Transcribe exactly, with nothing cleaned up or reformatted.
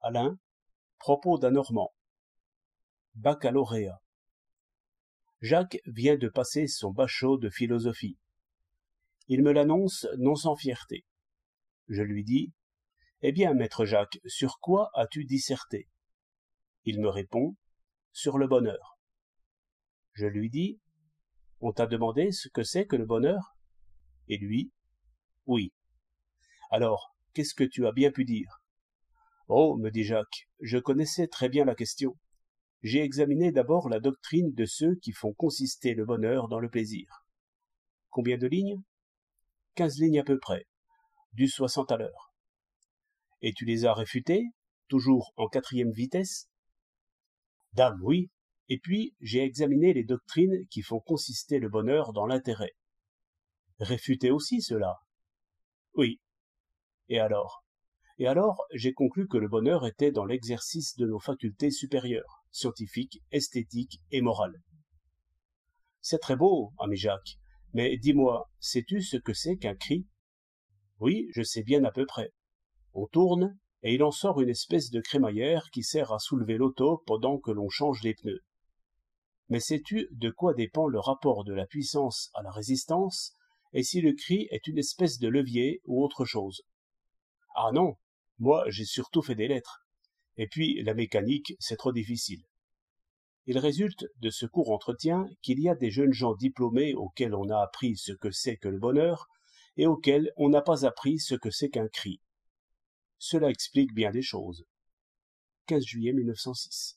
Alain, propos d'un Normand. Baccalauréat. Jacques vient de passer son bachot de philosophie. Il me l'annonce non sans fierté. Je lui dis « Eh bien, maître Jacques, sur quoi as-tu disserté ?» Il me répond « Sur le bonheur. » Je lui dis « On t'a demandé ce que c'est que le bonheur ?» Et lui « Oui. » Alors, qu'est-ce que tu as bien pu dire ? Oh, me dit Jacques, je connaissais très bien la question. J'ai examiné d'abord la doctrine de ceux qui font consister le bonheur dans le plaisir. Combien de lignes ? Quinze lignes à peu près, du soixante à l'heure. Et tu les as réfutés, toujours en quatrième vitesse ? Dame, oui. Et puis, j'ai examiné les doctrines qui font consister le bonheur dans l'intérêt. Réfuter aussi cela ? Oui. Et alors ? Et alors, j'ai conclu que le bonheur était dans l'exercice de nos facultés supérieures, scientifiques, esthétiques et morales. C'est très beau, ami Jacques, mais dis-moi, sais-tu ce que c'est qu'un cri ? Oui, je sais bien à peu près. On tourne, et il en sort une espèce de crémaillère qui sert à soulever l'auto pendant que l'on change les pneus. Mais sais-tu de quoi dépend le rapport de la puissance à la résistance, et si le cri est une espèce de levier ou autre chose ? Ah non, moi j'ai surtout fait des lettres. Et puis la mécanique, c'est trop difficile. Il résulte de ce court entretien qu'il y a des jeunes gens diplômés auxquels on a appris ce que c'est que le bonheur, et auxquels on n'a pas appris ce que c'est qu'un cri. Cela explique bien des choses. quinze juillet mille neuf cent six.